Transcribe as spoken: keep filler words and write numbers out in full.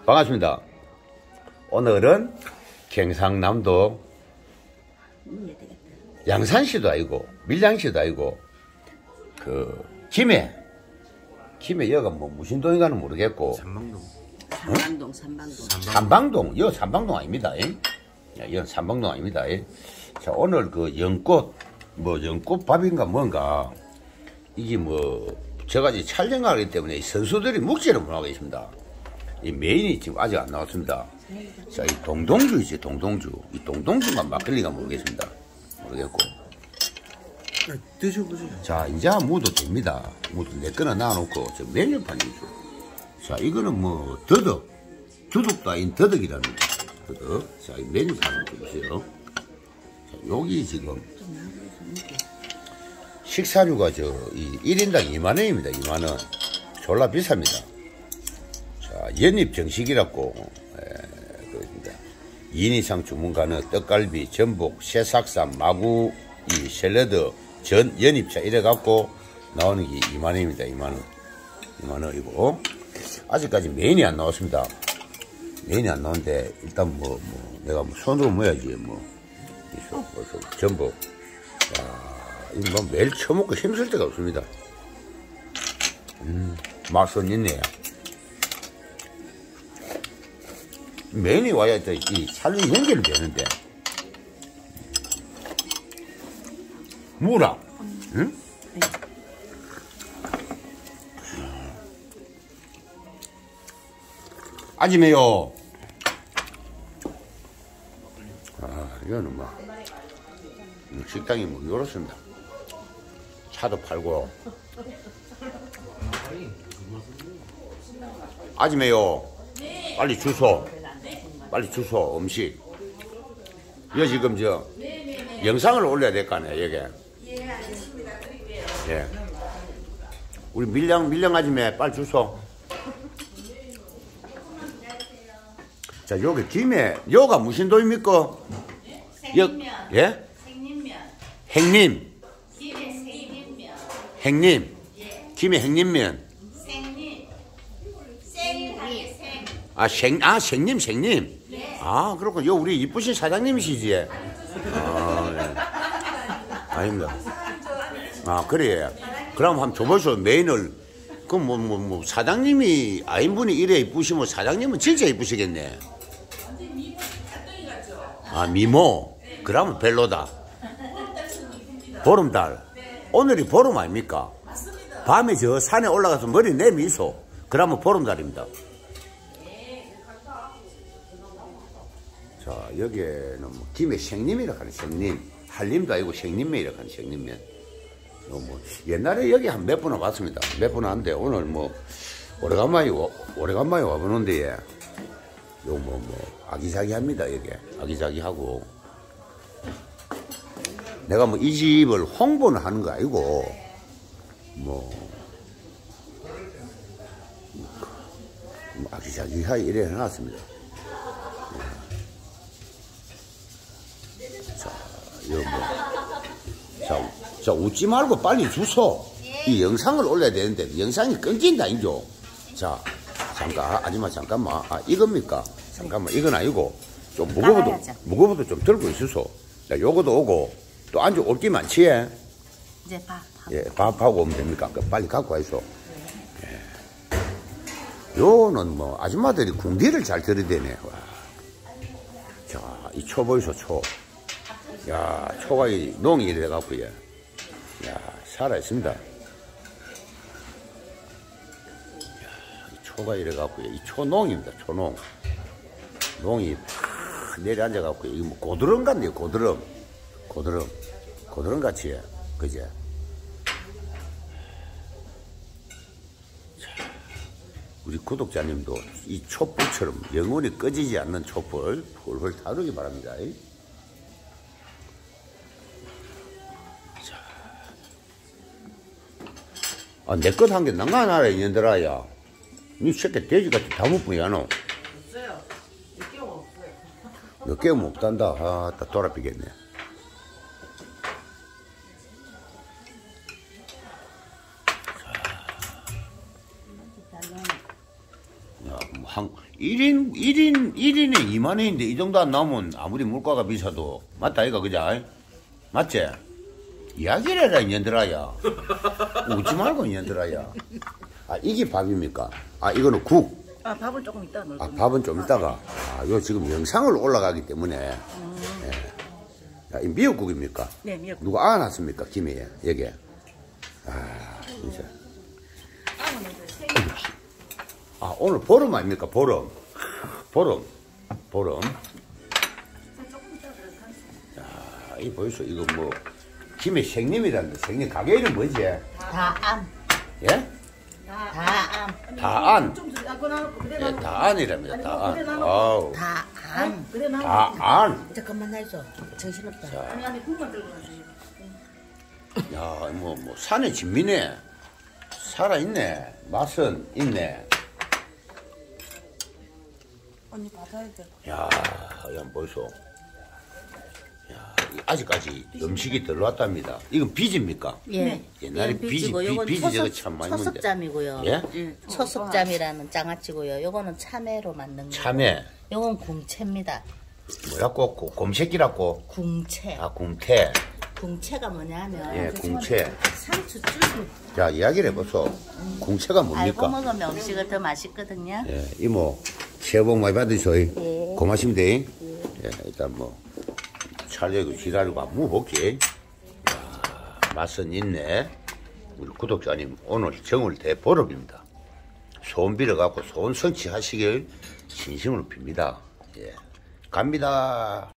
반갑습니다. 오늘은 경상남도 양산시도 아니고 밀양시도 아니고 그 김해 김해 여가 뭐 무슨 동인가는 모르겠고 삼방동 삼방동, 어? 삼방동. 삼방동 여 삼방동 아닙니다. 여 삼방동 아닙니다. 자, 오늘 그 연꽃 뭐 연꽃밥인가 뭔가 이게 뭐 제가 이제 촬영하기 때문에 선수들이 묵지를 못하고 있습니다. 이 메인이 지금 아직 안 나왔습니다. 자, 이 동동주 있지, 동동주. 이 동동주가 막걸리가 모르겠습니다. 모르겠고. 드셔보세요. 자, 이제 무도 됩니다. 무도 내 거나 놔놓고, 저 메뉴판이죠. 자, 이거는 뭐, 더덕. 두둑도 아닌 더덕이라는 거. 더덕. 자, 이 메뉴판을 보세요. 자, 여기 지금, 식사료가 저, 이 일 인당 이만 원입니다. 이만 원. 졸라 비쌉니다. 자, 연잎 정식이라고, 에, 그렇습니다. 이 인 이상 주문 가능 떡갈비, 전복, 새싹쌈, 마구, 이 샐러드, 전, 연잎차 이래갖고 나오는 게 이만 원입니다. 이만 원. 이만 원이고. 아직까지 메인이 안 나왔습니다. 메인이 안 나오는데, 일단 뭐, 뭐, 내가 뭐 손으로 모야지, 뭐. 뭐, 뭐, 전복. 야, 이거 뭐 매일 처먹고 힘쓸 데가 없습니다. 음, 맛은 있네요. 메인이 와야 또 이 살이 연결이 되는데. 무라. 응? 네. 아지매요. 아, 이거는 뭐. 식당이 뭐, 이렇습니다. 차도 팔고. 아지매요. 빨리 주소. 빨리 주소, 음식. 이거 지금 저, 영상을 올려야 될 거 아니에요, 여기. 예, 알겠습니다. 드릴게요. 예. 우리 밀양, 밀양 아줌마 빨리 주소. 자, 여기 김에, 여가 무슨 도입니까? 생님면. 예? 생님면. 행님. 김에 생님면. 행님. 예. 김에 행님면. 생님. 생하게 생. 아, 생, 아, 생님, 생님. 예. 아, 그렇군. 요, 우리 이쁘신 사장님이시지. 아, 예. 아닙니다. 아, 그래. 그럼 한번 줘보시오. 메인을. 그럼 뭐, 뭐, 뭐, 사장님이, 아인분이 이래 이쁘시면 사장님은 진짜 이쁘시겠네. 아, 미모. 그러면 별로다. 보름달. 오늘이 보름 아닙니까? 밤에 저 산에 올라가서 머리 내미소. 그러면 보름달입니다. 자, 여기에는 뭐 김에 생님이라고 하는 생님. 한림도 아니고 생님면이라고 하는 생님면. 뭐 옛날에 여기 한 몇 번 와봤습니다. 몇 번 왔는데 오늘 뭐 오래간만에 와, 오래간만에 와보는데 요 뭐 뭐 아기자기합니다. 여기 아기자기하고 내가 뭐 이 집을 홍보는 하는 거 아니고 뭐, 뭐 아기자기하게 이래 해놨습니다. 자, 이거 뭐 자. 자, 웃지 말고 빨리 주소. 이 영상을 올려야 되는데, 영상이 끊긴다, 인죠? 자, 잠깐, 아, 아줌마, 잠깐만. 아, 이겁니까? 잠깐만, 이건 아니고, 좀 무거워도, 무거워도 좀 들고 있으소. 자, 요거도 오고, 또 안주 올 게 많지, 예? 이제 밥. 예, 밥하고 오면 됩니까? 빨리 갖고 와있어. 예. 요는 뭐, 아줌마들이 궁디를 잘 들이대네. 와. 자, 이 초 보이소, 초. 야, 초가 이 농이 이래갖고, 예. 야, 살아있습니다. 야, 이 초가 이래갖고, 이 초농입니다, 초농. 농이 팍 내려앉아갖고, 이거 뭐 고드름 같네요, 고드름. 고드름. 고드름 같이, 그제? 자, 우리 구독자님도 이 촛불처럼 영원히 꺼지지 않는 촛불, 훌훌 타르기 바랍니다. 아, 내 것 한 개 난간하라, 이년들아, 야. 니 새끼 돼지같이 다 못 보냐, 너? 없어요. 몇 개가 없어요. 몇 개면 없단다. 아, 다 돌아삐겠네. 야, 뭐 한, 일 인, 일 인, 일 인에 이만 원인데 이 정도 안 나오면 아무리 물가가 비싸도 맞다, 이거, 그자? 맞지? 이야기를 해라, 이년들아야. 웃지 말고, 이년들아야. 아, 이게 밥입니까? 아, 이거는 국. 아, 밥은 조금 이따 넣을 아, 겁니다. 밥은 좀 이따가. 아, 요 지금 영상을 올라가기 때문에. 음. 예. 야, 이 미역국입니까? 네, 미역국. 누가 안았습니까? 김에, 여기에. 아, 진짜. 아, 오늘 보름 아닙니까? 보름. 보름. 보름. 야, 이 보이소? 이거 뭐, 김에 생님이란데, 생님. 가게 이름 뭐지? 다암. 예? 다암. 다안. 좀 주세요. 아, 그거 나놓고 그래 예, 나놓고. 다안이랍니다. 아니, 그래 다안. 나놓고. 아우. 다암. 그래 나놓고. 다안. 잠깐만 나있어. 정신없다. 아니, 아니, 국만 들고 가세요. 야, 뭐, 뭐, 산에 진미네. 살아있네. 맛은 있네. 언니 받아야 돼. 야, 야, 보이소. 야, 아직까지 음식이 들어왔답니다. 이건 비지입니까? 예. 옛날에 예, 비지, 비지고 비- 요건 비지가 초석, 참 많이 먹는데. 초석잠이고요. 예? 초석잠이라는 장아찌고요. 요거는 참외로 만든 거. 참외. 요건 궁채입니다. 뭐라고? 고- 곰새끼라고? 궁채. 아, 궁태. 궁채가 뭐냐면 예, 궁채. 상추줄기. 자, 이야기를 해보소. 궁채가 알고 뭡니까? 먹으면 음식을 더 맛있거든요. 예, 이모, 새해 복 많이 받으소이. 예. 고맙습니다. 예, 일단 뭐, 촬영이고 지랄이고 한번 먹어볼게. 야, 맛은 있네. 우리 구독자님, 오늘 정월 대보름입니다. 소원 빌어갖고 소원 성취하시길 진심으로 빕니다. 예. 갑니다.